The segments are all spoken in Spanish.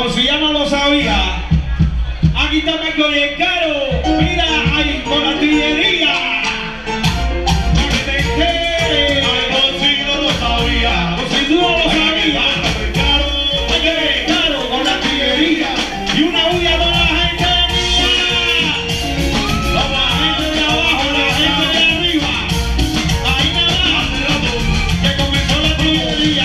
por si ya no lo sabía. Aquí está Michael y el Caro. Mira, ahí con la artillería. Para que te enteres. Por si no lo sabía. Por si tú no lo sabías. Michael y el Caro con la artillería. Y una bulla para la gente mía. Vamos a la gente de abajo, la gente de arriba. Ahí nada más. Que comenzó la artillería.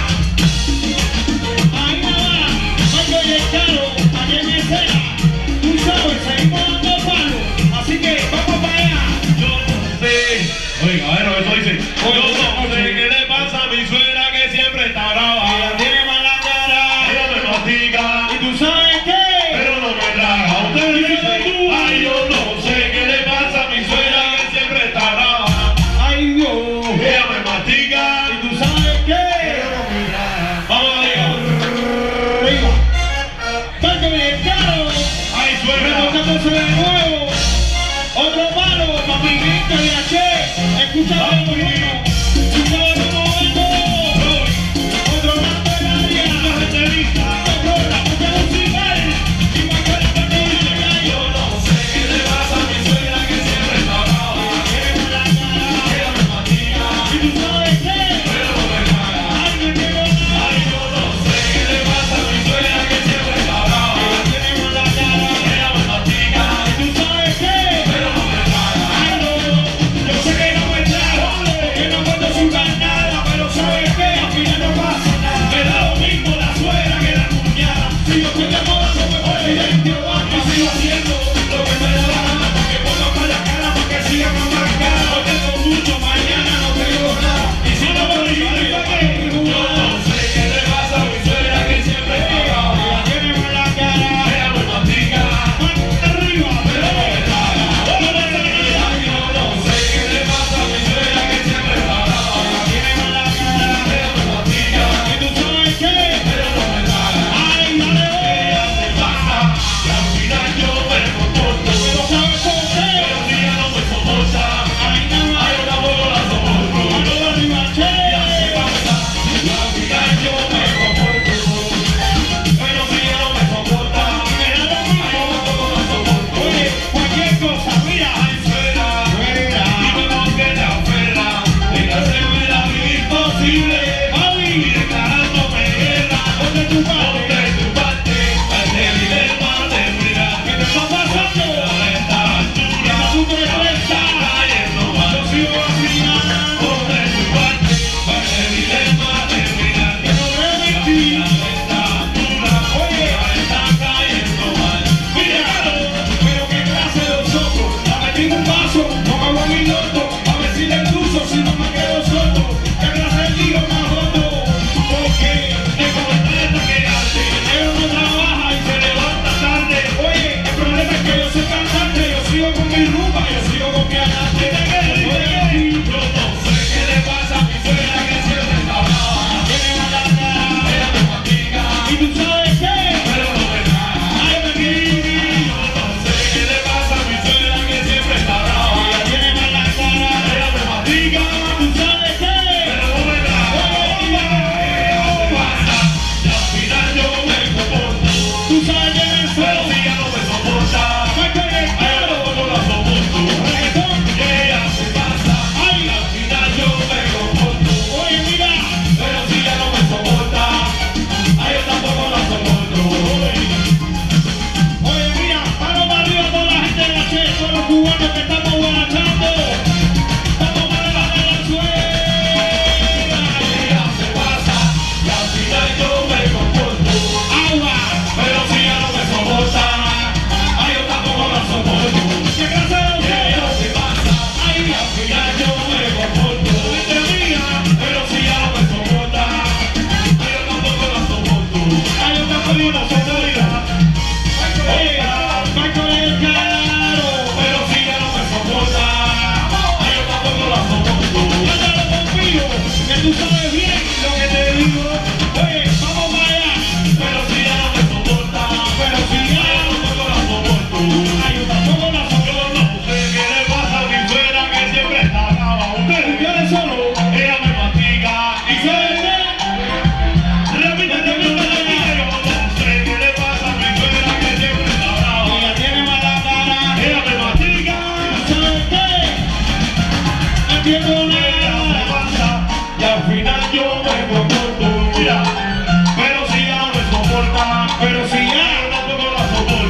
Ahí nada más. Michael y el Caro, aquí en escena. Tú sabes, seguimos dando palos. Así que vamos para allá. Yo no sé. Oiga, a ver, eso dice. Yo no sé qué le pasa a mi suegra que siempre está brava. Ella tiene mala cara. Ella me mastica, ¿Y tú sabes qué? pero no me traga. Usted Dímelo dice, tú. ay, yo no sé qué le pasa a mi suegra que siempre está brava. Ay, Dios. Ella me mastica, ¿Y tú sabes qué? pero no me traga. Vamos arriba. Arriba. Michael y el Caro. Ay, suegra. Rebocándose de nuevo. Otro palo, papi Grito y H. Escúchalo lo bueno. Escúchalo como vengo. Otro rato en la área. Otro rato musical. Y Michael y Caro. Yo no sé qué le pasa a mi suegra que siempre está brava. Tiene mala cara. Ella me mastica, ¿Y tú sabes qué? pero no me traga. Ay, me quiero nada. Ay, yo no sé qué le pasa a mi suegra que siempre está brava. Tiene mala cara. Ella me mastica, ¿Y tú sabes qué? pero no me traga. Ay, no. Yo sé que no me trago. Que no puedo azúcar nada. Pero ¿sabes qué? Al final no pasa nada. Me da lo mismo la suegra que la cuñada. Si yo estoy de moda, no me voy a ir. Y sigo haciendo lo que me da la gana. Pa' que pongan para la cara, pa' que sigan a marcar. Hoy tengo mucho, mañana no tengo nada. Y si no me voy a ir, ¿para qué? Yo no sé qué le pasa a mi suegra que siempre está brava. Ella tiene mala cara. Ella me mastica, Arriba, pero no me traga. no pasa nada. Ay, yo no sé qué le pasa a mi suegra que siempre está brava. Tiene mala cara. Ella me mastica, ¿Y tú sabes qué? pero no me traga. Ay, dale,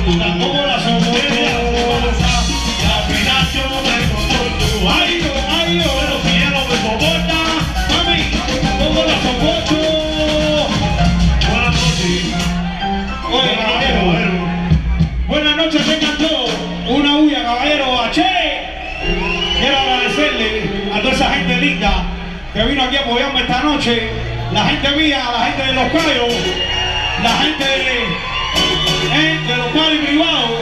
tan como la soporto. Y al final yo no me comporto. Ay, yo, Pero si ella no me soporta, mami, como la soporto. buenas noches. Oye, caballero, buenas noches, tengan todos. Una huya, caballero, a Che. Quiero agradecerle a toda esa gente linda que vino aquí a apoyarme esta noche. La gente mía, la gente de Los Cayos, la gente de los paris privados.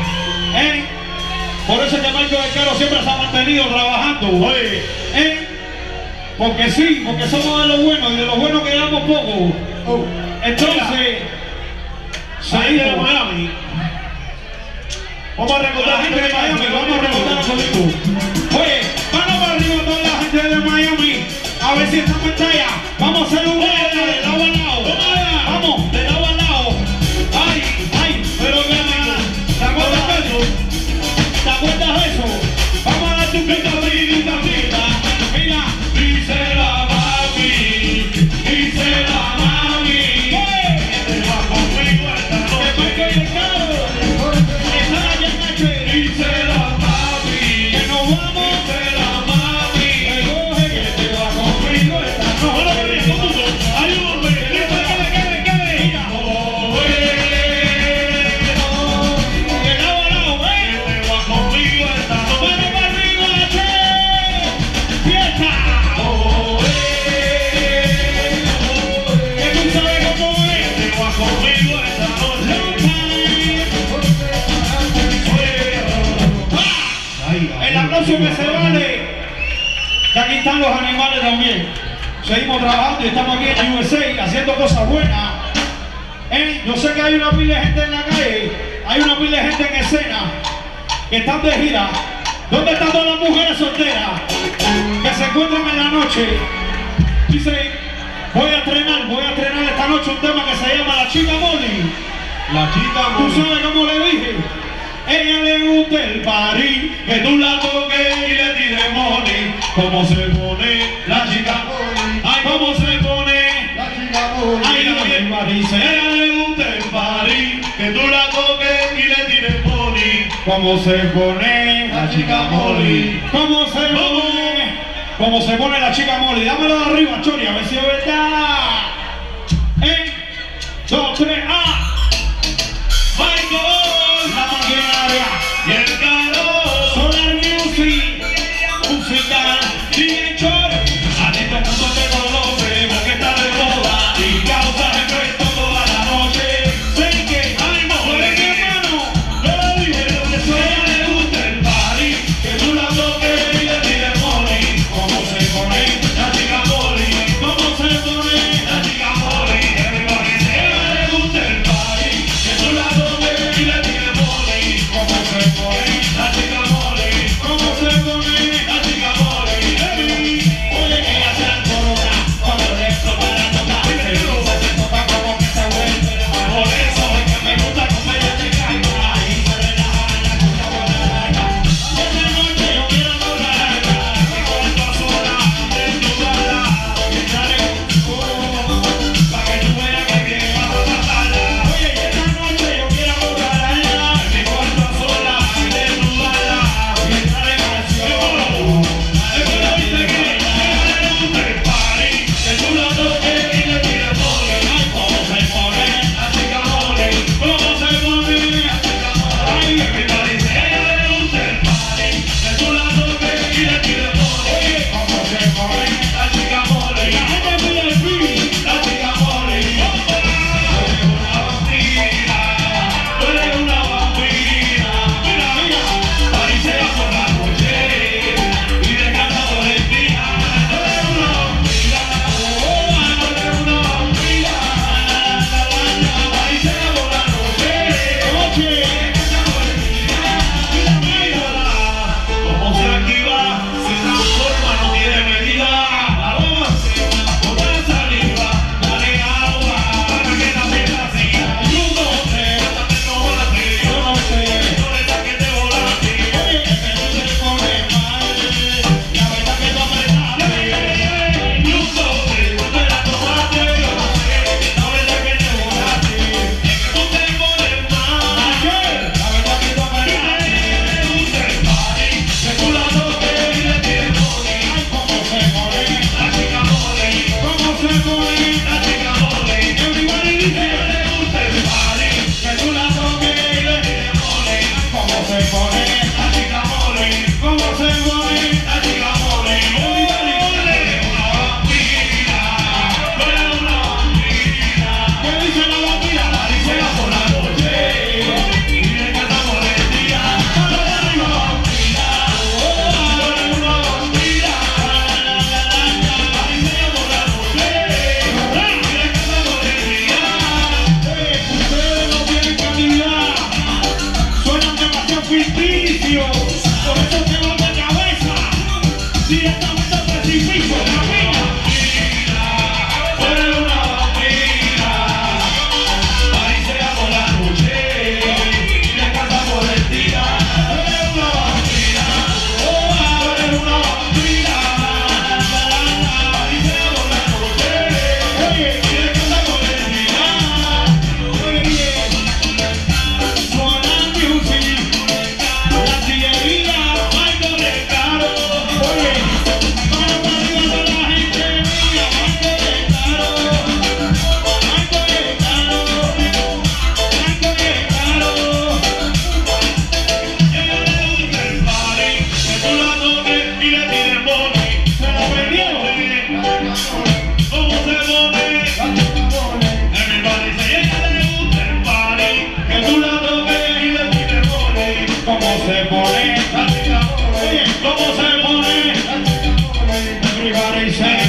Por eso es que Marco del Caro siempre se ha mantenido trabajando. Oye, Porque sí, porque somos de los buenos y de los buenos quedamos poco. Entonces, ahí de seguimos. Miami. Vamos a La recordar gente de Miami, vamos a recordar a Código. Oye, vamos para arriba toda la gente de Miami. A ver si estamos en talla. Vamos a hacer un baile de lado a lado. Vamos, de lado a lado. Ay, ay, pero que ¿te acuerdas de eso? ¿Te acuerdas de eso? Vamos a dar tu pita, pita, pita. Mira, Dice la mami, dice la mami, te va conmigo esta que noche. Marco y el Caro están allá en H. Dice la mami, Que nos vamos. dice la mami, Recoge que te va conmigo esta noche. ahora María, todo el mundo, ayúdame, Mira, de lado a lado, te va conmigo esta ¡Vamos noche. para arriba, Che! ¡Fiesta! Que tú sabes cómo es. Te va conmigo esta noche. Long time. El aplauso que se vale. Que aquí están los animales también. Seguimos trabajando y estamos aquí en USA haciendo cosas buenas. Yo sé que hay una pila de gente en la calle, hay una pila de gente en escena que están de gira. ¿Dónde están todas las mujeres solteras que se encuentran en la noche? Dice, voy a estrenar esta noche un tema que se llama La Chica Molly. La chica ¿Tú sabes cómo le dije? Ella le gusta el party, que tú la toques y le tires money. ¿Cómo se pone la chica Molly? Ay, ¿cómo se pone? La chica Molly. Ay, la dice, Ella le gusta el party, que tú la toques y le tires money. ¿cómo se pone La chica Molly. ¿Cómo se pone? ¿Cómo se pone la chica Molly? Dámelo de arriba, Chori, a ver si es verdad. 2, 3, ¡ah! Michael, La maquinaria, y el calor. Solar Music, música, DJ Chori. A ti todo el mundo te conoce porque está de moda y causa efecto toda la noche. Sé que ¡Ánimo, oye, mi hermano, Yo le dije lo que soy, a ella le gusta el party, que tú la toques y le tires money. ¿cómo se pone? La chica Molly, ¿Cómo se pone? la chica Molly, everybody say, a ella le gusta tú la toques y de ti te pones. ¿Cómo se pone? Oye, ¿cómo se pone? Everybody say.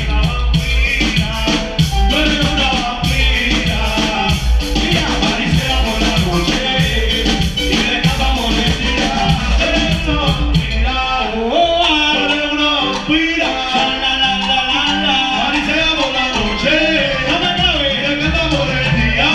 Tú eres una vampira. Mira, parisea por la noche y le cantamos el día. Eres una vampira. Tú eres una vampira. Parisea por la noche y le cantamos el día.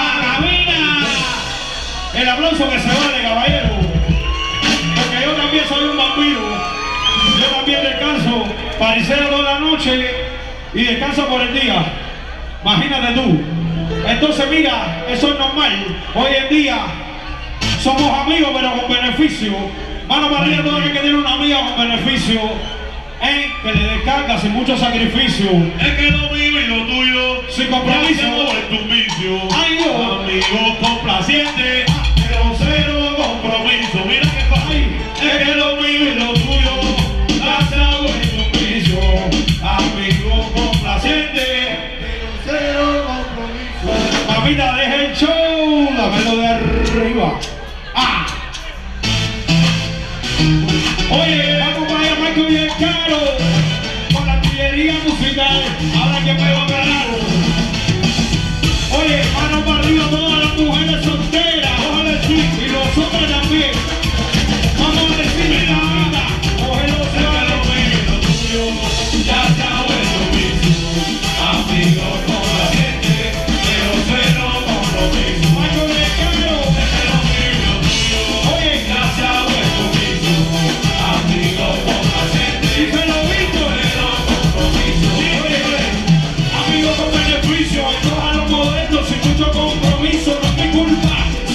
El aplauso que se vale, caballero. Porque yo también soy un vampiro. Yo también descanso, pariseo toda la noche y descanso por el día. Imagínate tú. Entonces mira, eso es normal. Hoy en día somos amigos pero con beneficio. Mano para arriba todo aquel que tiene una amiga con beneficio. Que le descarga sin mucho sacrificio. Es que lo mío y lo tuyo Sin compromiso. es tu vicio. Ay, Dios. Amigo complaciente, pero cero compromiso. Mira que fácil. Es que lo mío y lo tuyo basado en tu vicio. Amigo complaciente, pero cero compromiso. Mamita, deja el show, dámelo de arriba. Ah. Oye, vamos para allá, Marco y el Caro, con la artillería musical. Ahora que me va a ganar. Oye, mano para arriba todas las mujeres solteras. Ojalá y los hombres también. Vamos a decirle la vida. Cógelo, Es que lo mío y lo tuyo basado en tu vicio. Amigo complaciente, pero cero compromiso. Marco y el Caro. Es que lo mío y lo tuyo Oye, basado en tu vicio. Amigo complaciente, y se lo visto. cero compromiso. Amigos con beneficio, estos a los modernos sin mucho compromiso, no es mi culpa.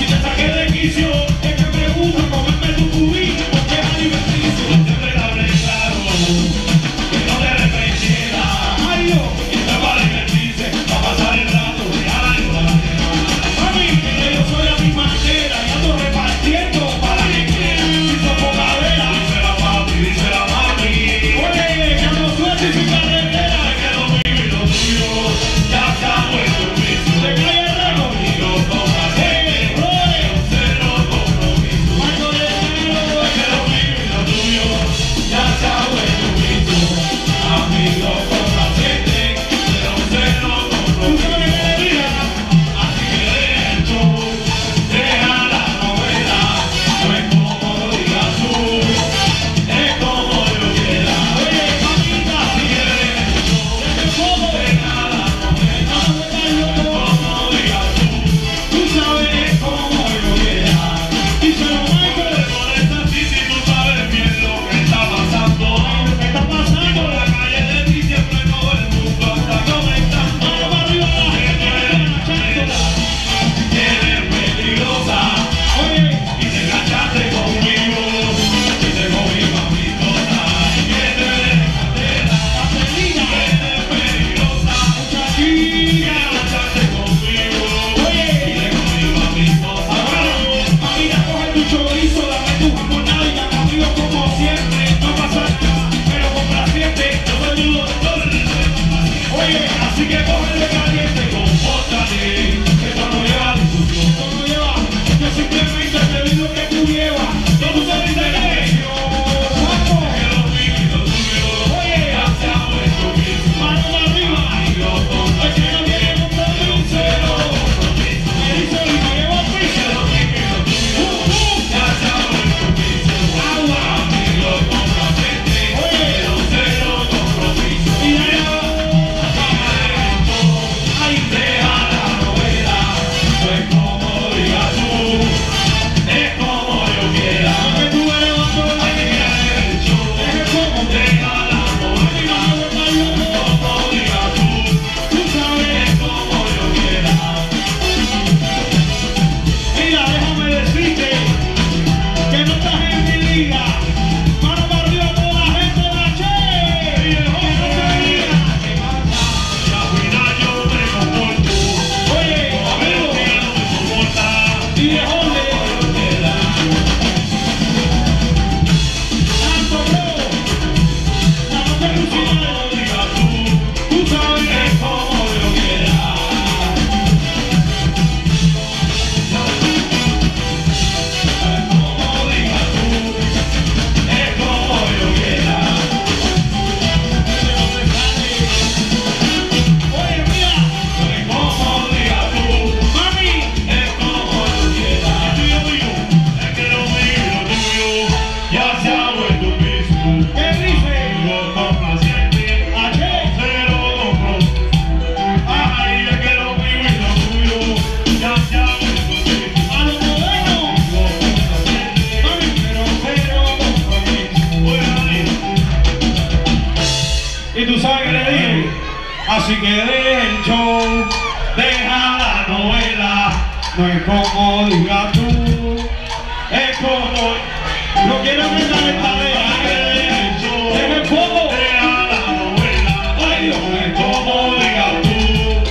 como digas tú, es como, no quiero que esta letra deje el fuego de la novela. Ay Dios, es como digas tú.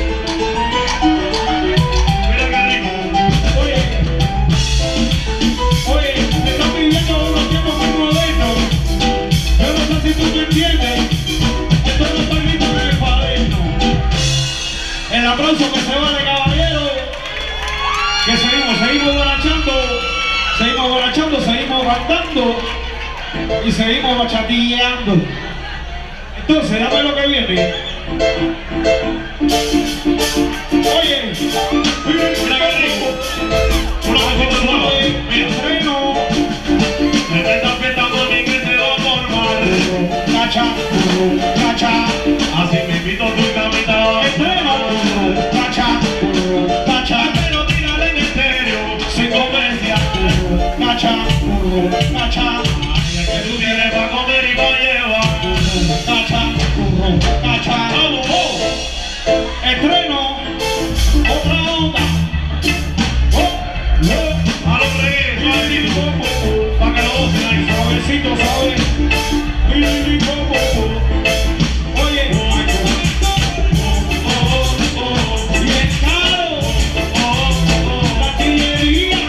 Mira qué rico. Oye, me están pidiendo unos tiempos muy modernos. Yo no sé si tú me entiendes. Esto no está escrito en el cuaderno. El aplauso que se vale, caballero. Que seguimos borrachando, seguimos cantando y seguimos bachateando. Entonces, dame lo que viene. Oye, mira qué rico. Una cosa nueva. Mira, freno. En esta fiesta con mi que se va a formar. Cacha, cacha. Así me invito a tu camita. Freno. Cacha, cacha. Pero tírale en serio, sin comercia. Cacha, cacha. Ay, es que tú tienes pa' comer y pa' llevar. Cacha, cacha. Vamos, vamos. Estreno. Otra onda. A los tres, suavecito, pa' que lo gocen ahí. Suavecito, suave. Oye, y es caro. La artillería.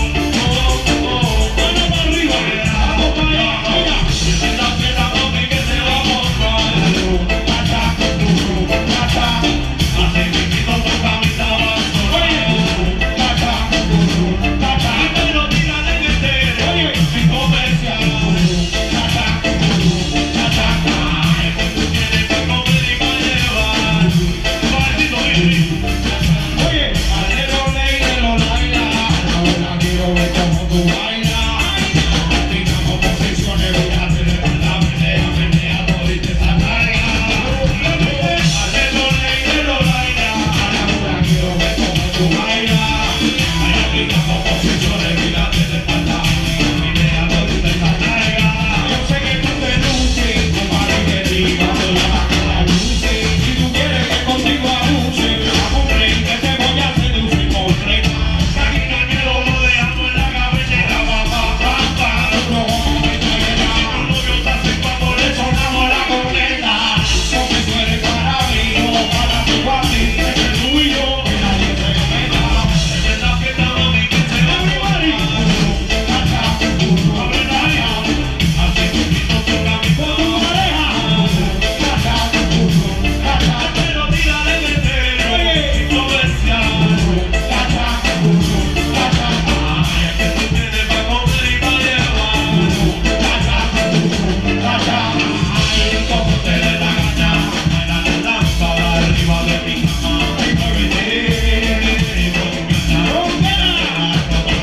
Mano para arriba. Vamos para allá. Mira. Esta fiesta mami que se va a montar. Cacha, cacha. Así que quito tu camisa. Oye, cacha, cacha. Pero tírale en entero. Oye, sin comercial. Cacha, cacha. Ay, que tú tienes pa' comer y pa' llevar. Suavecito, oye, alero, leiro, laila. Ahora quiero ver cómo tú bailas. Practicamos posiciones, fíjate de verdad, menea, todita esa carga. Alero, leiro, laila. Ahora quiero ver cómo tú bailas. Practicamos posiciones, fíjate de verdad, menea, todita esa carga. Yo sé que tú te luces, compadre, que diga, la luces. Si tú quieres que contigo abuse, vamos, rey, que te voy a seducir con rey. Aquí no hay miedo, lo dejamos en la cabellera, papá, no vamos a traer a los novios hacen cuando le sonamos la corneta. Porque tú eres para mí, no para tu papi, es el tuyo, que nadie se meta. En esta fiesta, mami, que se va a probar y cacha, abre la vía, así que quito tu camisa con tu pareja. Cacha, cacha, pero tírale en entero, sin comercial. Cacha, cacha, ay, es que tú tienes pa' comer y pa' llevar. Cacha, cacha, ay, como te dé la gana, baila la lámpara arriba de mi cama. Ay, muévete, con ganas,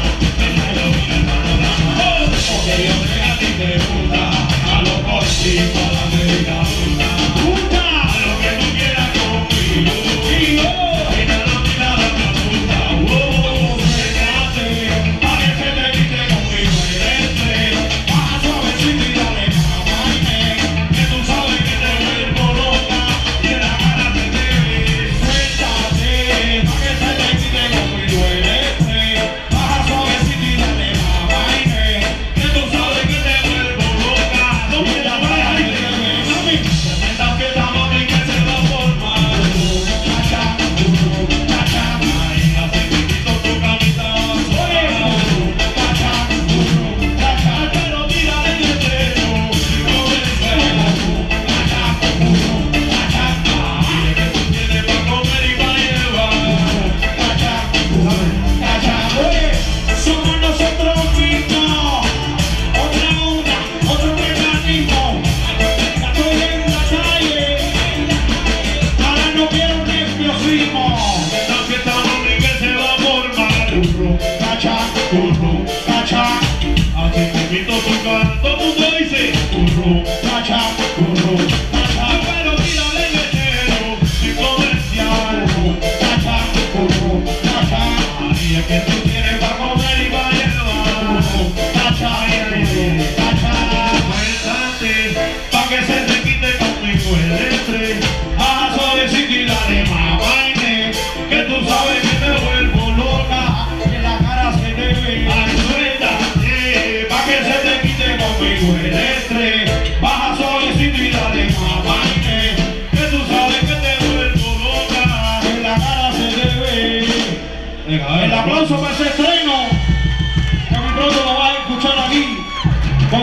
porque yo sé que a ti te gusta, a los cortitos, a la media punta, a lo que tú quieras conmigo. Mira la mirada me asusta, enséñate, pa' que se te quite conmigo el estrés. Baja suavecito y dale mamaine, que tú sabes que te vuelvo loca y en la cara te debes. Suéltate, pa' que se te quite conmigo el estrés. Baja suavecito y dale mamaine, que tú sabes que te vuelvo loca. No me la vayas y te debes. Mami, tremenda fiesta, mami, que se va a formar. Cacha, cacha, ay, así que quito tu camisa. Oye, cacha, cacha, pero tírale en entero. Si no ves fuego, cacha, cacha, ay, es que tú tienes pa' comer y pa' llevar. Cacha, cacha, oye, somos nosotros mismos. Otra onda, otro mecanismo. Estoy en la calle, ahora no quiero nerviosismo. Esta fiesta mami que se va a formar. Cacha, cacha, así que invito tu cara. Todo el mundo dice, cacha, cacha, pero tírale en entero, sin comercial. Cacha, cacha, ay, es que tú tienes pa' comer y pa' llevar. Cacha, cacha, suéltate, pa' que se te quite conmigo el estrés. Baja suavecito y dale mamaine, que tú sabes que te vuelvo loca. Que la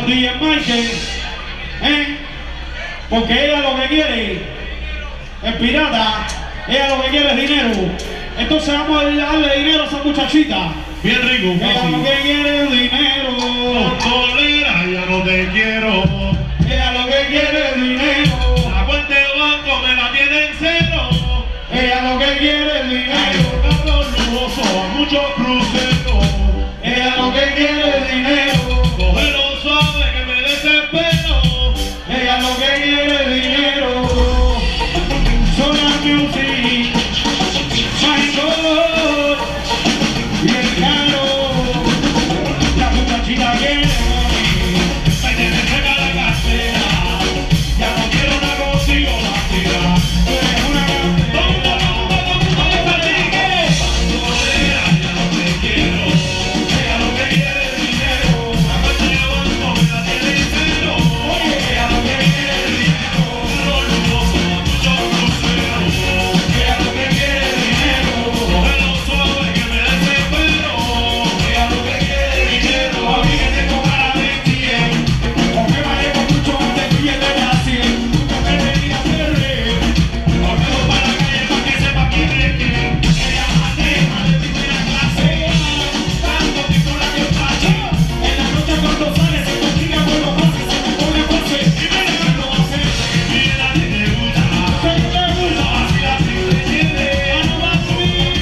con DJ Michael, porque ella lo que quiere es pirata, ella lo que quiere es dinero. Entonces vamos a darle dinero a esa muchachita. Bien rico, ella lo que quiere es dinero. Bandolera, ya no te quiero. Ella lo que quiere es dinero. La cuenta de banco me la tiene en cero. Ella lo que quiere es dinero. Carros lujosos, muchos cruceros. Ella lo que quiere es dinero. Cógelo suave que me desespero. Ella lo que quiere es dinero. Solar Music, my God, y el caro, la muchachita quiere morir. Me tiene cerca la cartera. Ya no quiero una contigo vacía. Tú eres una cantera. Bandolera, ya no te quiero. Ella lo que quiere es dinero. La cuenta de banco me la tiene en cero. Ella lo que quiere es dinero. Carros lujosos, muchos cruceros. Ella lo que quiere es dinero. Cógelo suave que me desespero. Ella lo que quiere es dinero. A mí que tengo cara de 100, porque manejo mucho antes de billetes de a 100. Nunca me venía a hacer reír. Corremos para la calle pa' que sepa quién es quién. Ella maneja de primera clase, tanto tipo la que pacha. En la noche cuando sale se consigue con los pases, se me pone pose y mira que lo hace. Mira si te gusta. Se te gusta, Así la simple entiende. ya no va a subir.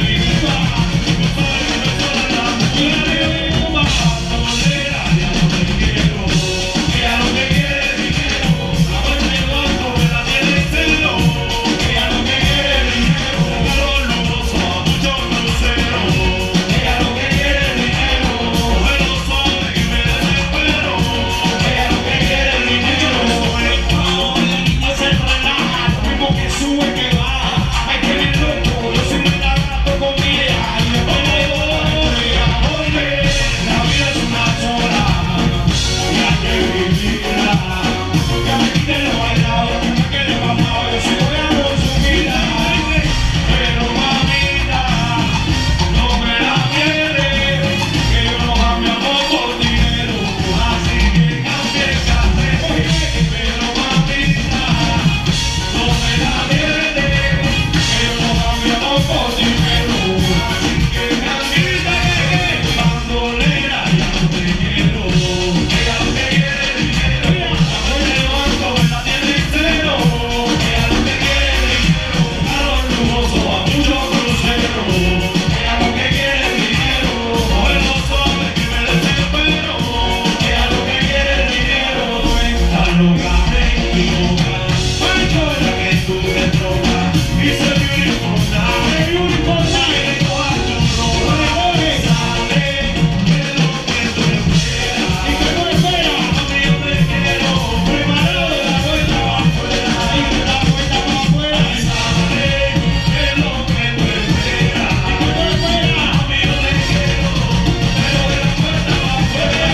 Bandolera, ya no te quiero. Ella lo que quiere es dinero. La cuenta de banco me la tiene en cero. Ella lo que quiere es dinero. Carros lujosos, muchos cruceros. Ella lo que quiere es dinero. Cógelo suave que me desespero. Ella lo que quiere es dinero. No se relaja, lo mismo que sube que baja. Hay que ir loco, yo soy un gato con mi hija. Y después le doy la La vida es una sola y hay que vivirla. ya me quité lo bailado, que me quede mamado. Yo soy buena por su vida. Pero mamita, no me la pierdes, que yo no cambio amor por dinero. Así que cambie el café. Pero mamita, no me la pierdes, que yo no cambio amor por dinero. Así que mamita, bandolera, ya no te quiero. Ella lo que quiere es dinero. La cuenta de banco me la tiene en cero. Ella lo que quiere es dinero. Carros lujosos, a muchos cruceros. Ella lo que quiere es dinero. Cógelo suave que me desespero. Ella lo que quiere es dinero. Está loca, equivoca. La que tú me trocas. Y se beautiful night. Beautiful night. Y coja tu ropa. Sale, que es lo que tú esperas. ¿Y qué tú esperas? Mami, yo te quiero. Preparado de la vuelta va afuera. Y de la puerta para afuera. Sale, que es lo que tú esperas. ¿Y qué tú esperas? Mami, yo te quiero. Pero de la puerta va afuera.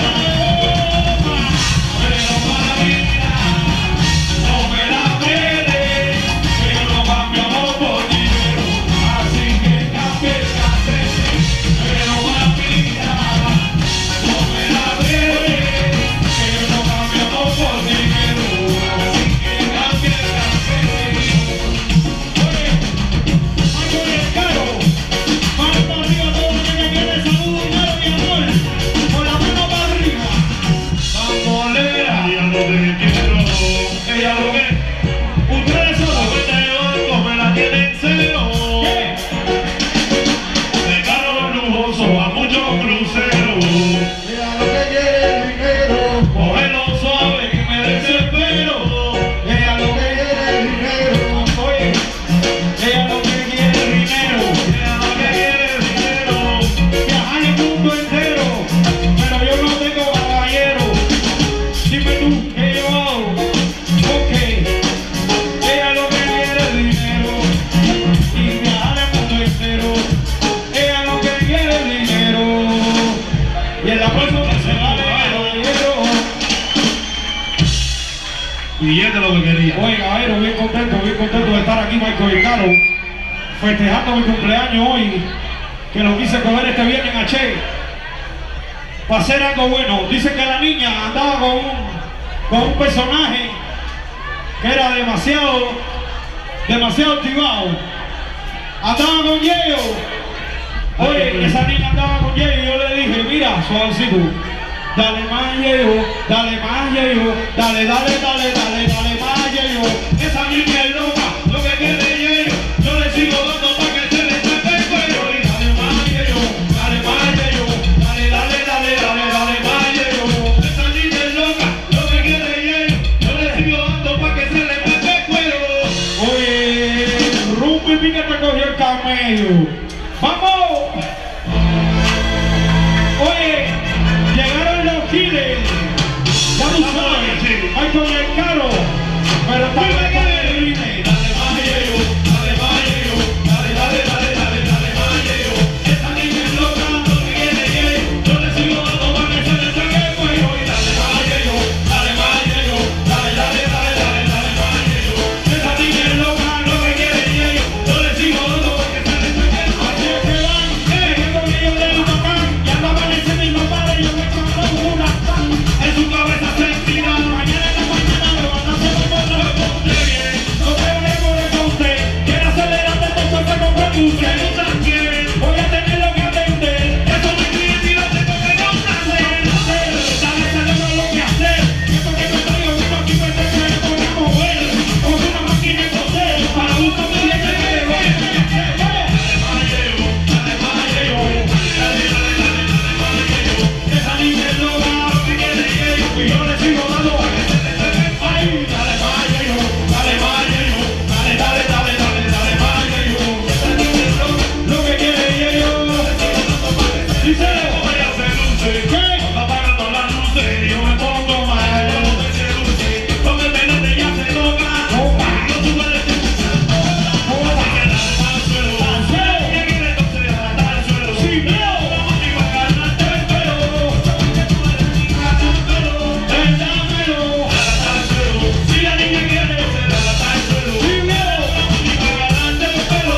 Pero mamita, no me la pierdes, que yo no cambio amor por dinero. Así que cambie el café. Pero mamita, no me la pierdes, que yo no cambio amor por dinero. Así que cambie el café. Michael y el caro, manos para arriba todo lo que quiere salud, dinero y amor. Con la mano para arriba. Bandolera, ya no te quiero. Ella lo que Ustedes son la cuenta de banco me la tiene en cero. ¿qué? De carros lujosos a muchos cruceros. Ella lo que quiere es dinero. Cógelo suave que me desespero. Ella lo que quiere es dinero. Oye, ella lo que quiere es dinero. Ella lo que quiere es dinero. Viajar el mundo entero, pero yo no tengo caballero. Dime tú, ¿qué yo hago? Ok, ella lo que quiere es dinero. Y viajar el mundo entero, ella lo que quiere es dinero. Y el aplauso que se vale, caballero. Billete lo que quería. Oye, caballero, bien contento de estar aquí, Michael y Caro, festejando mi cumpleaños hoy, que lo quise comer este viernes en H. para hacer algo bueno. Dice que la niña andaba con un personaje que era demasiado activado. Andaba con Yeyo. Oye, esa niña andaba con Yeyo y yo le dije, mira, suavecito, dale más Yeyo, dale más Yeyo, dale más Yeyo. Esa niña es loca, lo que quiere Yeyo, yo le sigo dando para que se le saque el cuello. Y dale más Yeyo, dale más Yeyo, dale más Yeyo. Esa niña es loca, lo que quiere Yeyo, yo le sigo dando para que se le saque el cuello. Oye, Rumpi Pique te cogió el camello. ¡Vamos! Oye, llegaron los Killers. Ya tú sabes, hay con el caro, pero también con el Rine. Dale más Yeyo, dale más Yeyo, dale más Yeyo. Esta niña es loca, lo que quiere Yeyo, yo le sigo dando para que se le saque el cuello. Y dale más Yeyo, dale más Yeyo, dale más Yeyo. Esta niña es loca, lo que quiere Yeyo, yo le sigo dando para que se le saque el cuello. Así es que van, que yo del Huracán, y andaban en ese mismo padre, yo me cago en una pan. En su cabeza sentida, mañana en la mañana me van a hacer un otro reporte bien. No te vayas por el coste, quiero acelerarte todo se compra tu quieren. Voy a tener lo que atender, eso no es cliente y lo tengo que complacer. Dale, cerebro lo que hacer, esto que te traigo, esto aquí me te voy a mover. Con una máquina de coser, para buscar mi leche que le voy a hacer. Dale más Yeyo, dale más Yeyo, dale más Yeyo. Esa niña es loca, lo que quiere Yeyo, y yo le sigo dando para que se le saque el país. Dale más Yeyo, dale más Yeyo, dale más Yeyo. Esa niña es loca, lo que quiere Yeyo, dice, voy a hacer luces, ¿qué? Está apagando las luces y yo me pongo mal. Con el veneno ya se toca, no sube de tiempo, hay que darle al suelo, y aquí le toque darle al suelo. Sin miedo, y va a ganarte el pelo, dámelo, al suelo. Si la niña quiere, se la al suelo. Sin miedo, y va a ganarte el pelo,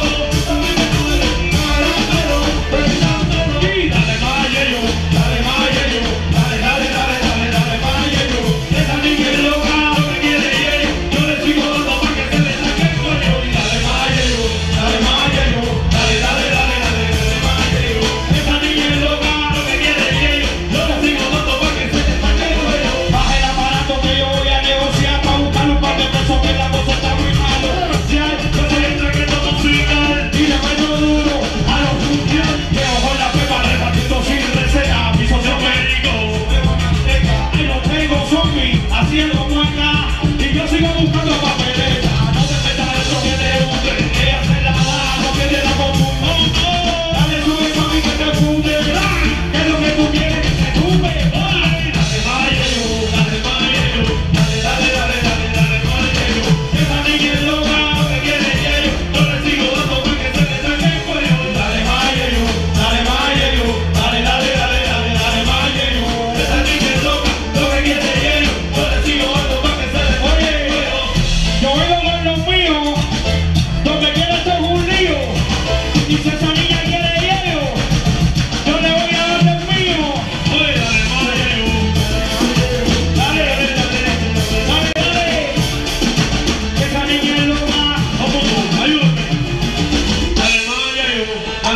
y dale más Yeyo, dale más Yeyo, dale más Yeyo. Esa niña es loca, lo que quiere Yeyo, yo le sigo dando para que se le saque el cuello. Y dale más Yeyo, dale más Yeyo, dale más Yeyo. Esa niña es loca, lo que quiere Yeyo, yo le sigo dando para que se le saque el cuello. Baja el aparato que yo voy a negociar para buscar un par de pesos que la cosa está muy malo. Yo soy el traqueto musical y le meto duro a los funciones. Que ojo en la pepa repartiendo sin receta. Mi socio médico de manteca. Y los tengo zombies haciendo mueca. Y yo sigo buscando papeleta. No te metas eso que te guste. Ella se la da, no que te la confunde. Dale sube pa' mí que te funde. Que es lo que tú quieres que te tumbe. Dale más Yeyo, dale más Yeyo, dale más Yeyo. Esa niña es loca, lo que quiere Yeyo, yo le sigo dando para que se le saque el cuello. Dale más Yeyo, dale más Yeyo, dale más Yeyo. Esa niña es loca, lo que quiere Yeyo, yo le sigo dando para que se le saque el cuello. Yo vengo con los míos, donde quiera esto es un lío. Y si esa niña quiere Yeyo, yo le voy a dar el mío. Oye, dale más Yeyo, dale. Esa niña es loca, vamos, ayúdame. Dale más Yeyo,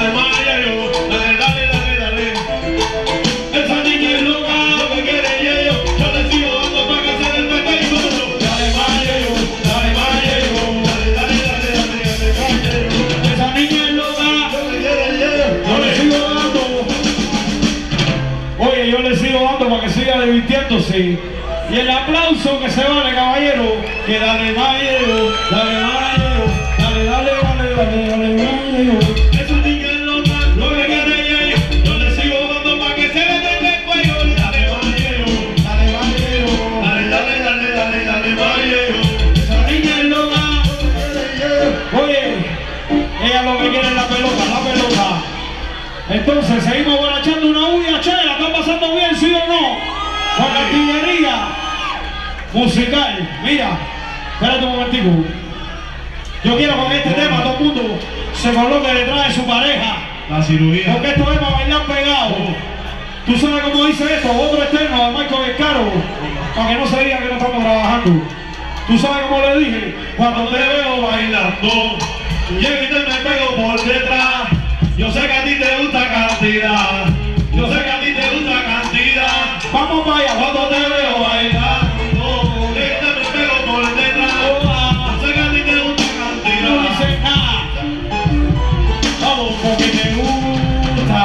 dale. Esa niña es loca, lo que quiere Yeyo, yo le sigo dando para que se le pegue el cuello. Dale más Yeyo, dale más Yeyo. Esa niña es loca, lo que quiere Yeyo, yo le sigo dando. Oye, yo le sigo dando para que siga divirtiéndose. Y el aplauso que se vale, caballero, que dale más Yeyo, dale más Yeyo, dale más Yeyo. Esa niña es loca, lo que quiere Yeyo, yo le sigo dando para que se le pegue el cuello. Dale más Yeyo, dale más Yeyo, dale más Yeyo. Esa niña es loca, lo que quiere Yeyo. Oye, ella lo que quiere es la pelota. Entonces seguimos borrachando una uña, che, ¿la están pasando bien, sí o no? Con la artillería musical. Mira, espérate un momentico. Yo quiero con este tema todo el mundo se coloque detrás de su pareja. La cirugía. Porque esto es para bailar pegado. ¿Tú sabes cómo dice esto? Otro externo de Michael Caro, para que no se diga que no estamos trabajando. ¿Tú sabes cómo le dije? Cuando te veo bailando, llego y te me pego por detrás. Yo sé que a ti te gusta cantidad. Yo sé que a ti te gusta cantidad. Vamos para allá. Cuando te veo bailando, llego y te me pego por detrás. Yo sé que a ti te gusta cantidad. No dices nada. Vamos, porque te gusta.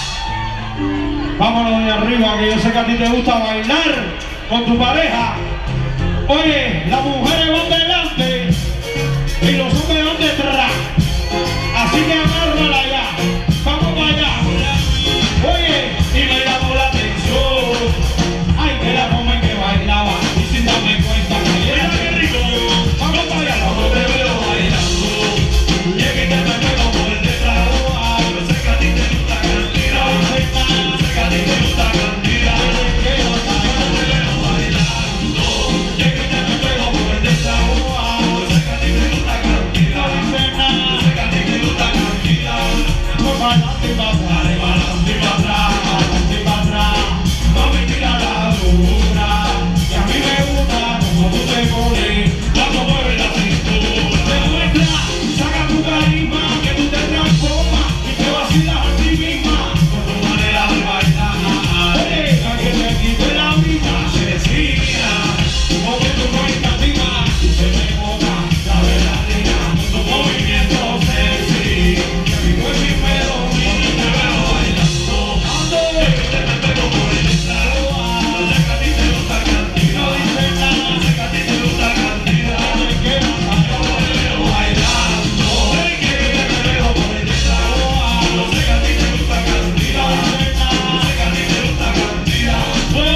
Vámonos de arriba, que yo sé que a ti te gusta bailar con tu pareja. Oye, las mujeres van delante y los hombres van detrás. Así que agárrala ya. Vamos para allá. Oye, Y me llamó la atención. ay, que la forma en que bailaba y sin darme cuenta que Mira era qué rico. Vamos para allá. Cuando te veo bailando, llego y te me pego por detrás. Yo sé que a ti te gusta cantidad. Yo sé que a ti te gusta cantidad. Cuando te veo bailando, llego y te me pego por detrás. Yo sé que a ti te gusta cantidad. Yo sé que a ti te gusta cantidad. Adelante y para atrás. Dale para adelante y para atrás. Adelante y para atrás. Mami, tira la dura. Y a mí me gusta como tú te pones. Cuando mueves la cintura. Demuestra, saca tu carisma, que tú te transformas y te vacilas a ti misma. Con tu manera de bailar. Oye, a que te quite la vida, Asesina. porque tú no escatimas y se te nota la verdadera. Tu movimiento sexy. Que mi cuerpo y pelo Cuando te veo bailando, ando, te me pego por detrás. Yo sé que a ti te gusta no cantidad. dice Yo nada, sé que a ti te gusta cantidad. te quedas Cuando te veo bailando, que te me pego por detrás. Yo sé que a ti te gusta cantidad. Yo sé que a ti te gusta cantidad.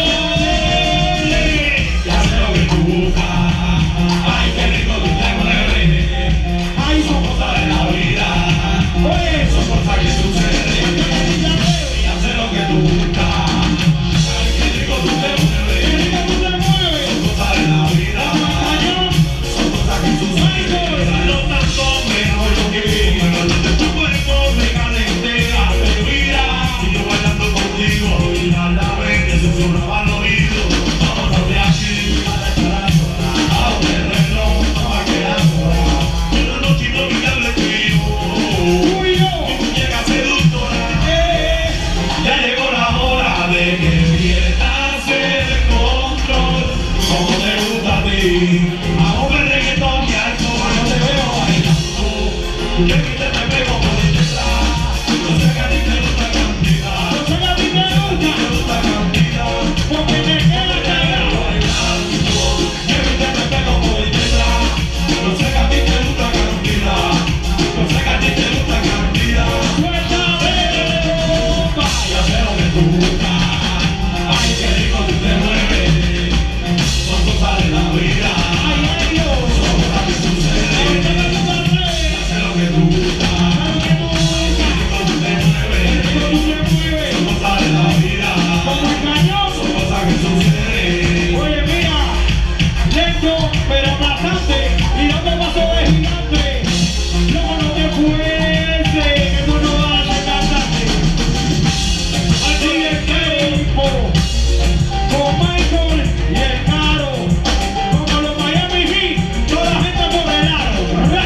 Ya sé lo que tú buscas. Ay, qué rico tú te mueves. Ay, Son cosas de la vida. oye, Son cosas que suceden. Ya sé lo que tú buscas. Ay, qué rico tú te mueves. tú te mueves, Son cosas de la vida. cañón, Son cosas que suceden. Bailo tanto, mejor lo que vi. Bailando tu cuerpo, me calentea. Te mira. Y yo bailando contigo. Y a la vez te susurraba al oído. Vámonos de aquí. A donde el reloj no va a quedar. Una noche inolvidable tú y yo. tú y yo, Llega seductora. Ya llegó la hora de que pierdas el control. Como te gusta a ti. Hago el reggaetón y alto. Cuando te veo bailando, yo aquí te me pego por detrás. Yo sé que a ti te gusta cantidad. yo sé que a ti te gusta, Te gusta cantidad. porque te quedas callado. Bailando, yo aquí te me pego por detrás. Yo sé que a ti te gusta cantidad. Yo sé que a ti te gusta cantidad. Suéltame de bomba. Ya sé lo que tú buscas. Ay, qué rico tú te mueves. Son cosas de la vida. Ay, ay, Dios. Son cosas que suceden. Ya sé lo que tú buscas. Qué rico tú te mueves. Son cosas de la vida. Son cosas que suceden. Oye, mira, lento pero aplastante y dando paso de gigante. Loco, no te fuerces, que tú no vas a cantarte. Así es que tiempo, con Michael y el Caro, como los Miami Heat, toda la gente por el aro. ¡Ra!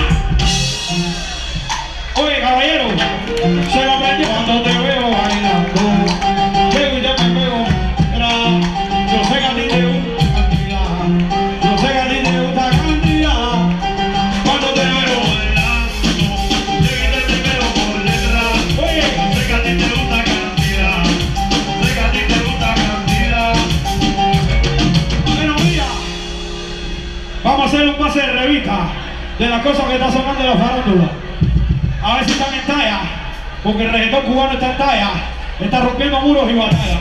Oye, caballero, se lo aprendí cuando te veo bailando. Llego y te me pego atrás. Yo sé que a ti te gusta cantidad. Yo sé que a ti te gusta cantidad. Cuando te veo bailando, llegué y te pego por detrás. Oye, Sé que a ti te gusta cantidad. Sé que a ti te gusta cantidad. bueno, mira, vamos a hacer un pase de revista de las cosas que está sonando en la farándula. A ver si están en talla, porque el reggaetón cubano está en talla, está rompiendo muros y batallas.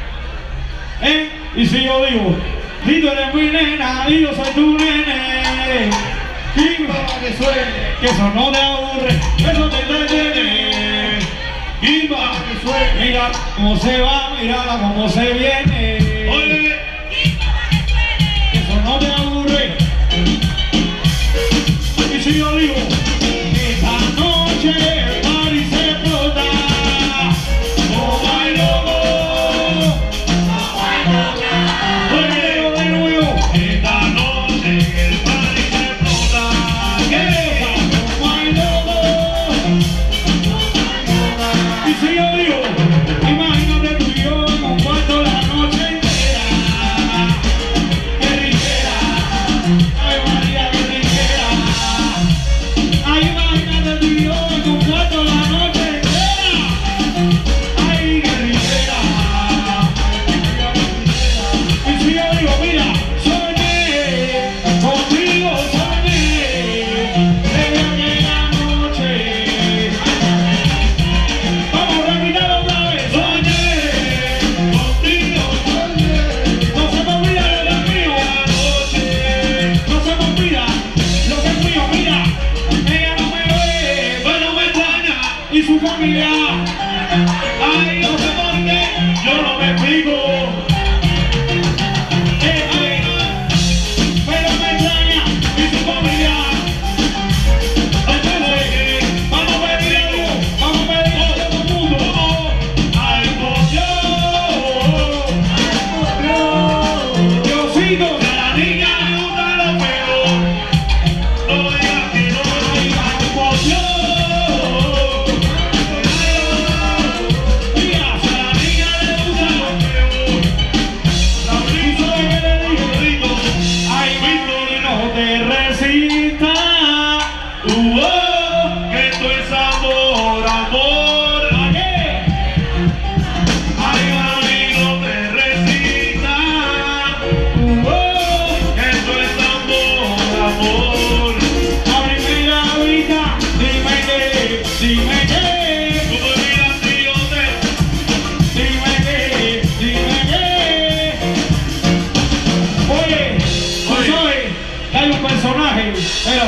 Y si yo digo, si tú eres mi nena y yo soy tu nene, y para que suene, que eso no te aburre, eso te entretiene. Y para que suene, mira cómo se va, mírala cómo se viene. Oye, Que eso no te aburre. Y si yo digo, esta noche el party se explota, como bailo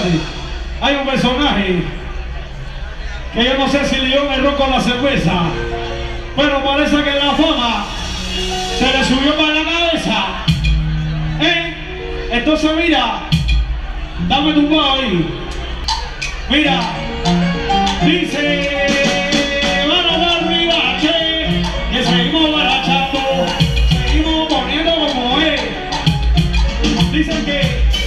espérate. Hay un personaje que yo no sé si le dio error con la cerveza, pero parece que la fama se le subió para la cabeza. Entonces mira, dame tu pavo ahí. Mira, dice, mano para arriba, che, que seguimos barachando, seguimos poniendo como es. Dicen que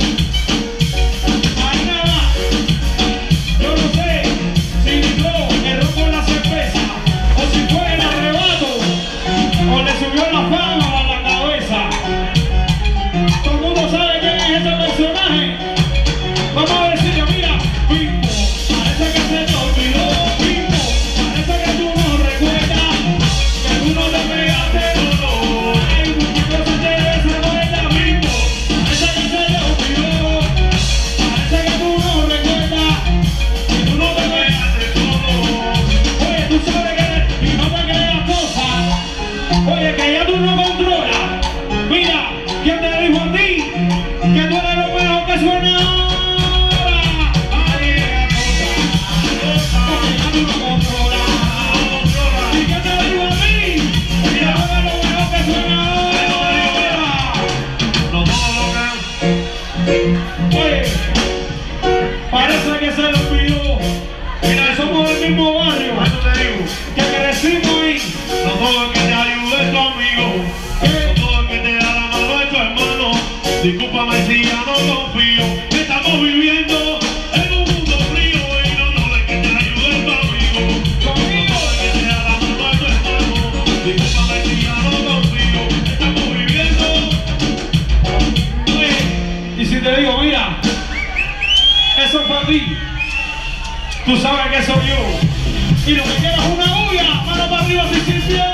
hay nada, yo no sé si dio error con la cerveza, o si fue el arrebato, o le subió la fama a la cabeza. Todo el mundo sabe quién es ese personaje. Vamos a decirle, mira, Bimbo, parece que se te olvidó, Bimbo, parece que tú no recuerdas, que tú no te pegaste, no, hay muchas cosas que desacuerdas, Bimbo, parece que se te olvidó, parece que tú no recuerdas, que tú no te pegaste, no. Oye, tú sabes que, y no te creas cosas, oye, que ya tú no controlas. Mira, ¿quién te dijo a ti que tú eres lo mejor que suena ahora? Porque ya tú no controlas. ¿Y quién te dijo a mí que tú eres lo mejor que suena ahora? No todo lo que... Oye, parece que se le olvidó. Mira, que somos del mismo barrio, Eso te digo. que crecimos ahí. No todo el que te ayude es tu amigo. No todo el que te da la mano es tu hermano. Discúlpame si ya no confío. Estamos viviendo en un mundo frío y no todo el que te ayude es tu amigo. No todo el que te da la mano es tu hermano. Discúlpame si ya no confío. Estamos viviendo. Oye, y si te digo, mira, eso es para ti. Tú sabes que soy yo. Y lo que quieras es una bulla, mano para arriba si sirvió.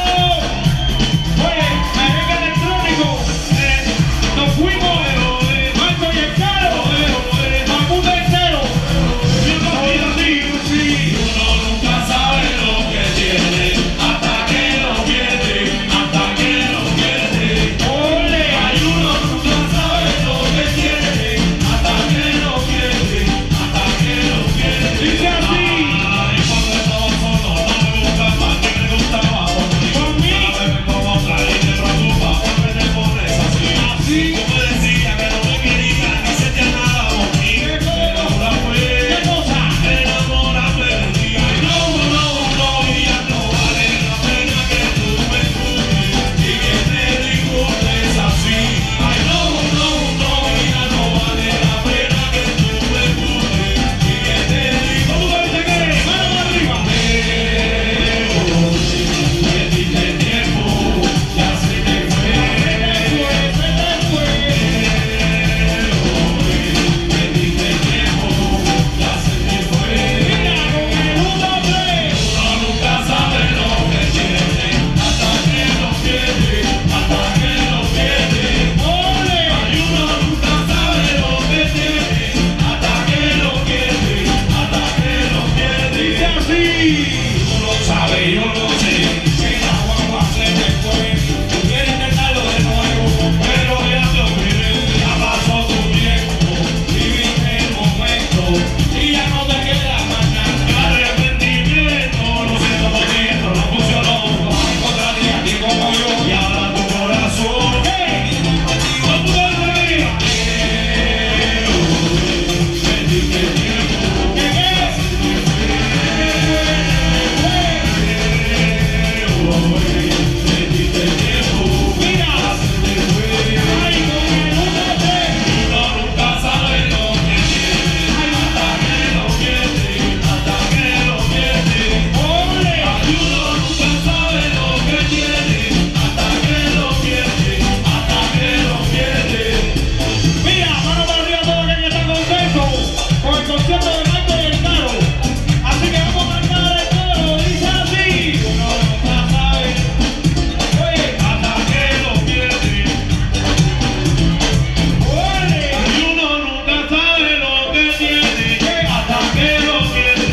Oye, merengue electrónico, nos fuimos, Marco y el Caro, Mamundo entero. Soy así, sí. Uno nunca sabe lo que tiene hasta que lo pierde, hasta que lo pierde. Ole, Hay uno nunca sabe lo que tiene hasta que lo pierde, hasta que lo pierde. dice así. Ay, cuando estaba solo no me gusta más que me gustaba conmigo. Cada vez me como otra y te preocupa porque te pones así. Así. Tú me decías que no me querías ni sentías nada por mí. Pero ahora ¿Qué pues cosa? enamórame de ti. Ay, no, y ya no vale la pena que tú me busques y que te disfrutes así. Ay, no, y ya no vale la pena que tú me busques y que te disfrutes. ¿Cómo te dice que es? Mano para arriba. Perdiste el tiempo, ya se te fue. Perdiste el tiempo, ya se te fue. Mira, con el 1, 3. Uno nunca sabe lo que tiene hasta que lo pierde, hasta que lo pierde. Ole. Ay, uno nunca sabe lo que tiene hasta que lo pierde, hasta que lo pierde. Dice así. Tú lo sabes, yo lo sé, que la guagua se me fue. Tú quieres intentarlo de nuevo, pero ya te olvidé. Ya pasó tu tiempo, viviste el momento y ya no te queda más nada. Arrepentimiento, lo siento por ti, esto no funcionó. Encontraste a ti como yo y ahora tu corazón. No pudo venir. Perdiste el tiempo. Perdiste el tiempo. Mira. Ay, con el 1, 3. Uno nunca sabe lo que tiene hasta que lo pierde, hasta que lo pierde. Ole. Ay, uno nunca sabe lo que tiene hasta que lo pierde, hasta que lo pierde. Mira, mano para arriba todo aquel que está contento con el concierto de Marco y el Caro. Así que vamos a cantar el coro, dice así. Uno nunca sabe Oye, hasta que lo pierde. ole. Ay, uno nunca sabe lo que tiene hasta que lo pierde.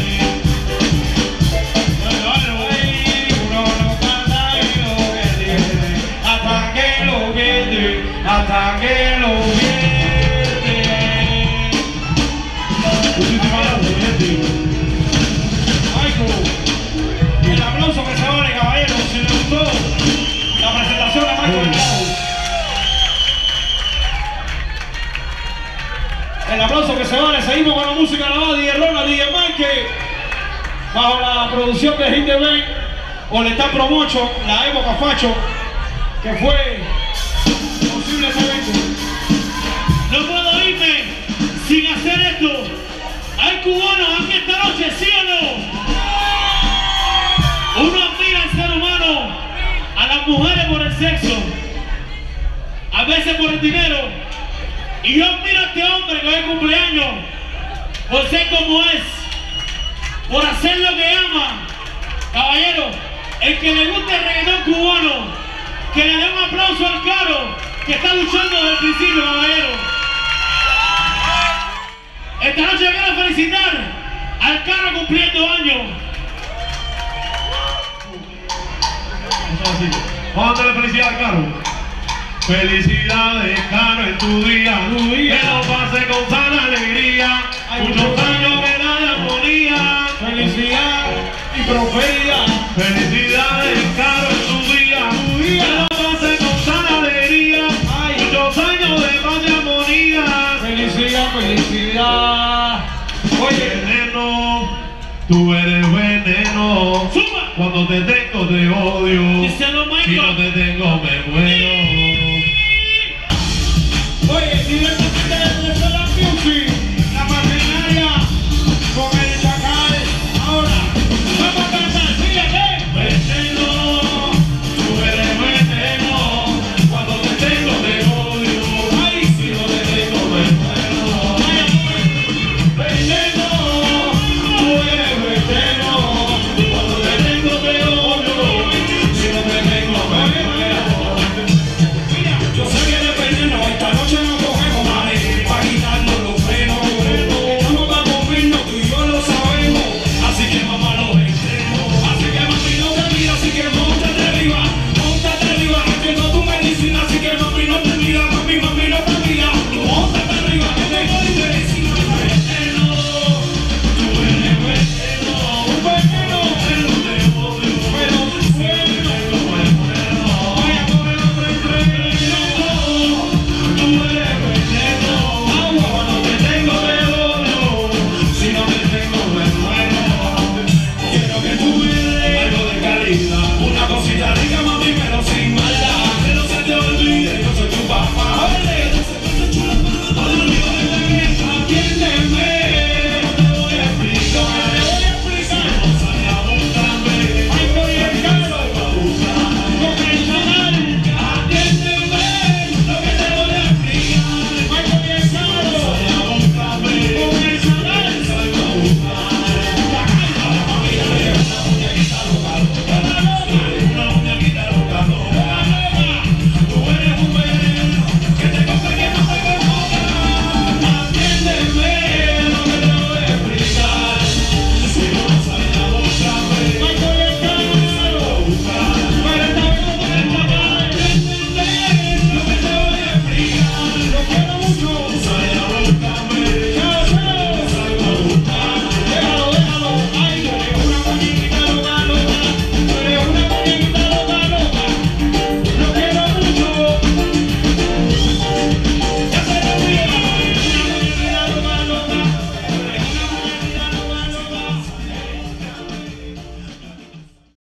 Ay, uno nunca sabe lo que tiene hasta que lo pierde, hasta que lo pierde. se vale, seguimos con la música grabada, DJ Ronald, DJ Mike, bajo la producción de Hit the Bank, o le está promocho, la época Facho, que fue posible ese evento. No puedo irme sin hacer esto. Hay cubanos aquí esta noche, ¿sí o no? Uno admira al ser humano, a las mujeres por el sexo, a veces por el dinero. Y yo admiro a este hombre que hoy es cumpleaños, por ser como es, por hacer lo que ama. Caballero, el que le guste el reggaetón cubano, que le dé un aplauso al Caro, que está luchando desde el principio, caballero. Esta noche quiero felicitar al Caro cumpliendo años. Vamos a darle felicidad al Caro. Felicidades, Caro, en tu día. Que lo pase con sana alegría. Muchos años que la armonía. Felicidad y prosperidad. Felicidades, Caro, en tu día. Que lo pase con sana alegría. Muchos años de paz y armonía. Felicidad, felicidad. Oye, Veneno, tú eres veneno. ¡Suma! Cuando te tengo te odio. Díselo, Si Michael. no te tengo me muero.